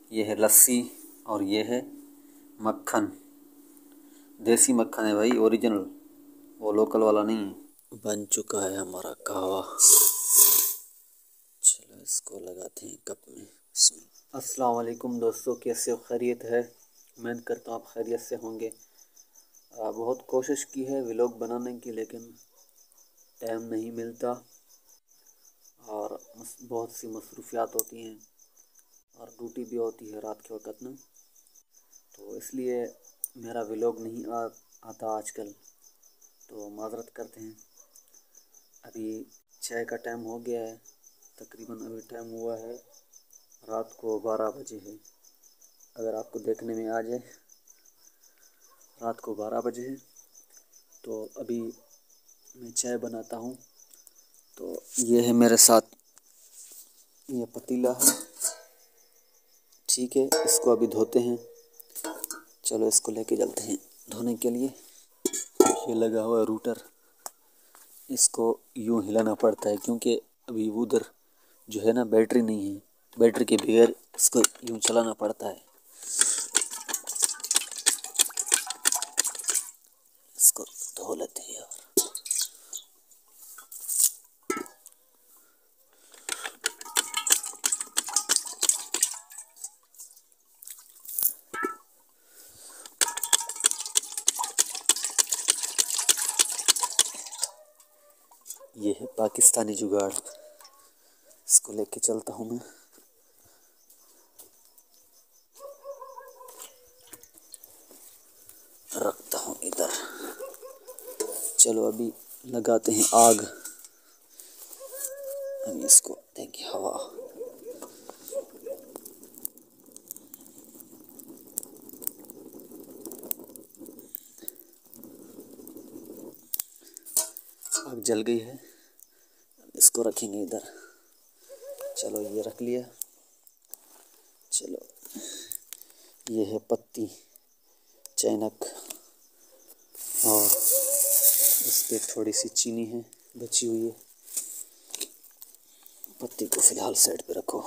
ये है लस्सी और ये है मक्खन। देसी मक्खन है भाई, ओरिजिनल, वो लोकल वाला नहीं है। बन चुका है हमारा कहवा। चलो इसको लगाते हैं कप में। अस्सलाम वालेकुम दोस्तों, कैसे हो? खैरियत है? उम्मीद करता हूँ आप खैरियत से होंगे। बहुत कोशिश की है व्लॉग बनाने की, लेकिन टाइम नहीं मिलता और बहुत सी मसरूफियात होती हैं और ड्यूटी भी होती है रात के वक़्त में, तो इसलिए मेरा व्लॉग नहीं आता आजकल, तो माज़रत करते हैं। अभी चाय का टाइम हो गया है, तकरीबन अभी टाइम हुआ है रात को 12 बजे है। अगर आपको देखने में आ जाए, रात को 12 बजे है, तो अभी मैं चाय बनाता हूँ। तो ये है मेरे साथ, ये पतीला है, ठीक है। इसको अभी धोते हैं। चलो इसको लेके चलते हैं धोने के लिए। ये लगा हुआ है रूटर, इसको यूँ हिलाना पड़ता है क्योंकि अभी उधर जो है ना बैटरी नहीं है, बैटरी के बगैर इसको यूँ चलाना पड़ता है। इसको धो लेते हैं यार। ये है पाकिस्तानी जुगाड़, इसको लेके चलता हूँ मैं। रखता हूँ इधर। चलो अभी लगाते हैं आग। अभी इसको देंगे हवा। आग जल गई है, इसको रखेंगे इधर। चलो ये रख लिया। चलो ये है पत्ती चैनक और इस पे थोड़ी सी चीनी है बची हुई है। पत्ती को फिलहाल साइड पे रखो।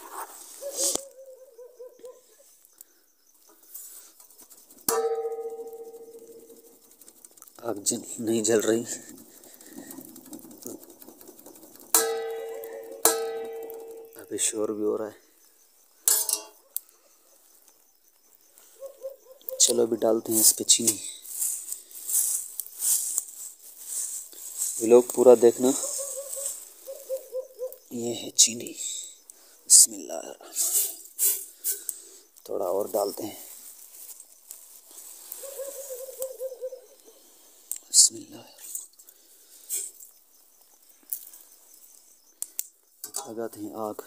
आग नहीं जल रही, अभी शोर भी हो रहा है। चलो अभी डालते हैं इस पे चीनी। व्लॉग पूरा देखना। ये है चीनी, बिस्मिल्लाह। थोड़ा और डालते हैं, बिस्मिल्लाह। लगाते हैं आग।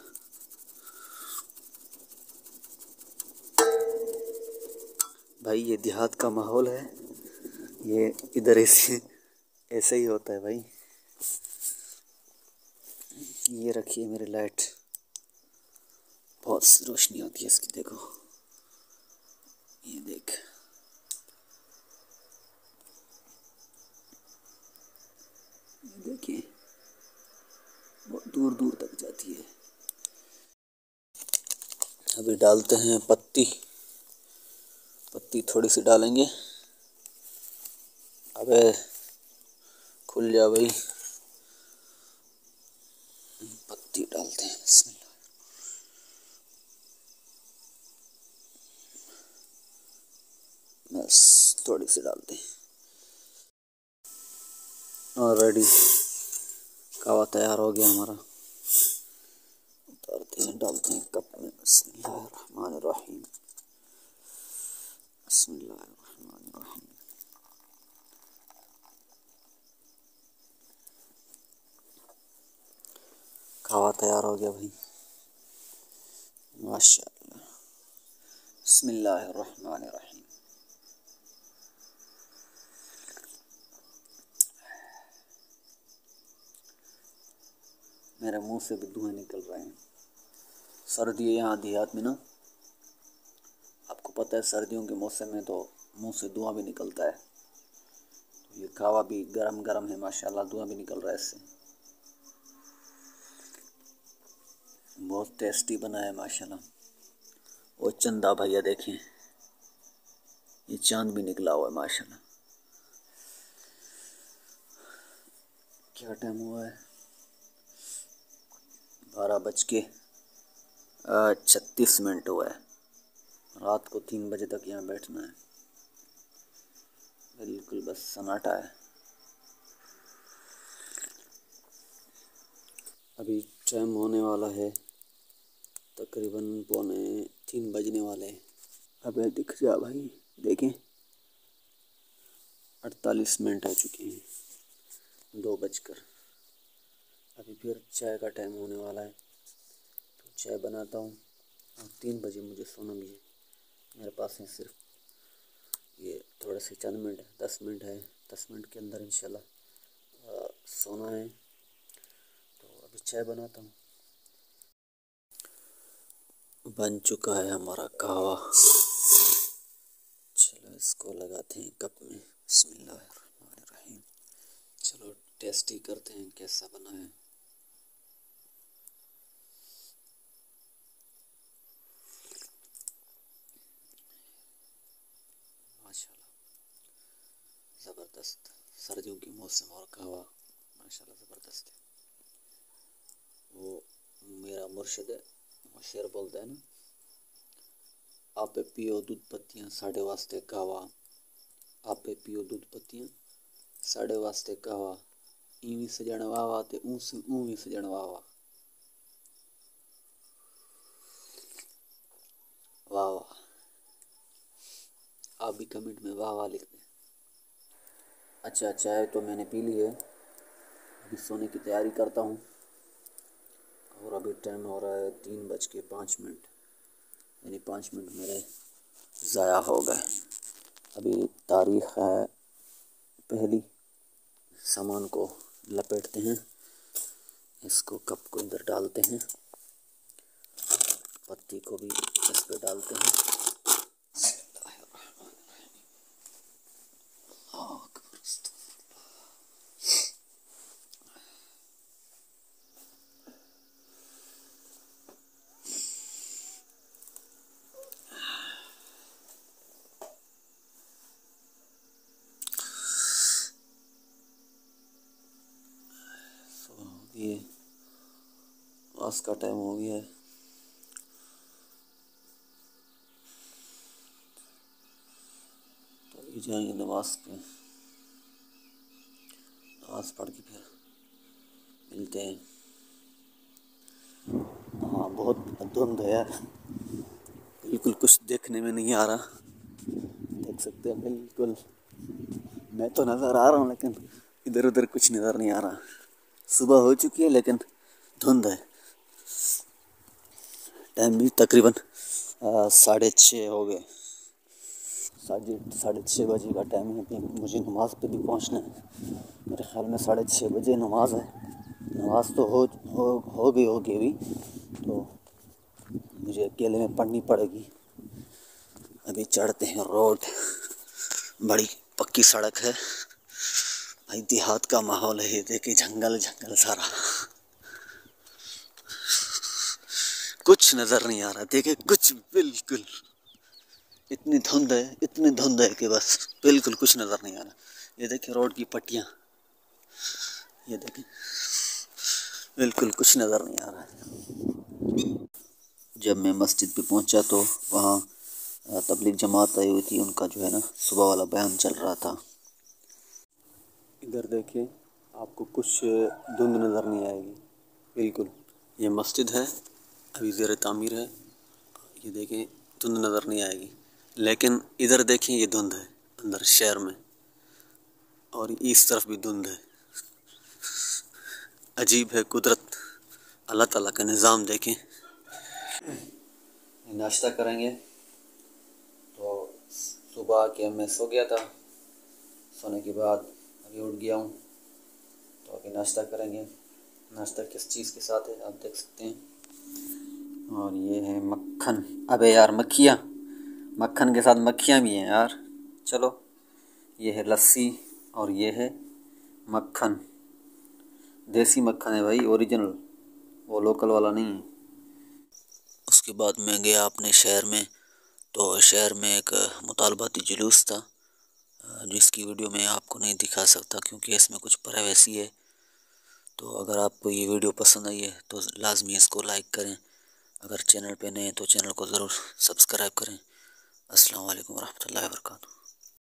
भाई ये देहात का माहौल है, ये इधर ऐसे ही होता है भाई। ये रखिए मेरी लाइट, बहुत रोशनी होती है इसकी, देखो ये देख। ये देखिए बहुत दूर दूर तक जाती है। अभी डालते हैं पत्ती थोड़ी सी डालेंगे। अबे खुल जा भाई। पत्ती डालते हैं, बिस्मिल्लाह। बस थोड़ी सी डालते हैं और रेडी, कहवा तैयार हो गया हमारा। उतारते हैं, डालते हैं कप में। बिस्मिल्लाहिर्रहमानिर्रहीम, बिस्मिल्लाहिर्रहमानिर्रहीम। कहवा तैयार हो गया भाई, माशाअल्लाह। बिस्मिल्लाहिर्रहमानिर्रहीम। मेरे मुंह से भी धुआं निकल रहे हैं। सर्दी है यहाँ देहात में ना, आपको पता है सर्दियों के मौसम में तो मुंह से धुआं भी निकलता है। तो ये कहवा भी गरम गरम है माशाल्लाह, धुआं भी निकल रहा है इससे। बहुत टेस्टी बना है माशाल्लाह, वो चंदा भैया देखें, ये चांद भी निकला हुआ है माशाल्लाह। क्या टाइम हुआ है? 12:36 हुआ है। रात को 3 बजे तक यहाँ बैठना है। बिल्कुल बस सन्नाटा है। अभी टाइम होने वाला है तकरीबन 2:45 बजने वाले हैं। अबे दिख जा भाई, देखें 48 मिनट हो चुके हैं, 2 बजकर। अभी फिर चाय का टाइम होने वाला है तो चाय बनाता हूँ और 3 बजे मुझे सोना भी है। मेरे पास है सिर्फ ये थोड़े से चंद मिनट है, 10 मिनट है। 10 मिनट के अंदर इंशाल्लाह सोना है, तो अभी चाय बनाता हूँ। बन चुका है हमारा कहवा। चलो इसको लगाते हैं कप में। बिस्मिल्लाहिर्रहमानिर्रहीम। चलो टेस्ट ही करते हैं कैसा बना है। माशाल्लाह ज़बरदस्त। सर्दियों की मौसम और कहवा माशाल्लाह ज़बरदस्त है। वो मेरा मुर्शिद है, वो शेर बोलता है ना, आपे पियो दूध पत्तियाँ साढ़े वास्ते कहवा, आपे पियो दूध पत्तियाँ साढ़े वास्ते कहवा, इवी सजण वावा ते ऊवी सजण वावा। वाह वाह, आप भी कमेंट में वाह वाह लिख दें। अच्छा, चाय तो मैंने पी ली है, अभी सोने की तैयारी करता हूँ। और अभी टाइम हो रहा है 3:05, यानी 5 मिनट मेरे ज़ाया हो गए। अभी तारीख़ है पहली। सामान को लपेटते हैं, इसको कप को इधर डालते हैं, पत्ती को भी इस पे डालते हैं। ये आज का टाइम हो गया है, तो अभी जाएंगे नमाज पे। नमाज पढ़ के फिर मिलते हैं। हाँ, बहुत धुंध है यार, बिल्कुल कुछ देखने में नहीं आ रहा। देख सकते हैं बिल्कुल, मैं तो नज़र आ रहा हूँ लेकिन इधर उधर कुछ नज़र नहीं आ रहा। सुबह हो चुकी है लेकिन धुंध है। टाइम भी तकरीबन 6:30 हो गए। 6:30 बजे का टाइम है। अभी मुझे नमाज पे भी पहुंचना है। मेरे ख्याल में 6:30 बजे नमाज है। नमाज तो हो गई होगी अभी, तो मुझे अकेले में पढ़नी पड़ेगी। अभी चढ़ते हैं रोड, बड़ी पक्की सड़क है भाई, देहात का माहौल है। ये देखिए जंगल जंगल सारा, कुछ नज़र नहीं आ रहा। देखिए कुछ, बिल्कुल इतनी धुंध है कि बस बिल्कुल कुछ नज़र नहीं आ रहा। ये देखिए रोड की पट्टियाँ, ये देखिए बिल्कुल कुछ नज़र नहीं आ रहा है। जब मैं मस्जिद पे पहुंचा तो वहाँ तबलीग जमात आई हुई थी, उनका जो है ना सुबह वाला बयान चल रहा था। इधर देखिए, आपको कुछ धुंध नज़र नहीं आएगी बिल्कुल। ये मस्जिद है, अभी ज़ेर तामीर है। ये देखें धुंध नज़र नहीं आएगी, लेकिन इधर देखें ये धुंध है अंदर शहर में, और इस तरफ भी धुंध है। अजीब है कुदरत, अल्लाह ताला का निज़ाम देखें। नाश्ता करेंगे तो सुबह के मैं सो गया था, सोने के बाद अभी उठ गया हूँ, तो अभी नाश्ता करेंगे। नाश्ता किस चीज़ के साथ है आप देख सकते हैं। और ये है मक्खन। अबे यार मक्खियाँ, मक्खन के साथ मक्खियाँ भी हैं यार। चलो, ये है लस्सी और ये है मक्खन। देसी मक्खन है भाई, ओरिजिनल, वो लोकल वाला नहीं है। उसके बाद मैं गया अपने शहर में तो शहर में एक मुतालबाती जुलूस था, जिसकी वीडियो मैं आपको नहीं दिखा सकता क्योंकि इसमें कुछ प्राइवेसी है। तो अगर आपको ये वीडियो पसंद आई है तो लाजमी इसको लाइक करें। अगर चैनल पे नए हैं तो चैनल को ज़रूर सब्सक्राइब करें। अस्सलाम वालेकुम रहमतुल्लाहि व बरकातुहू।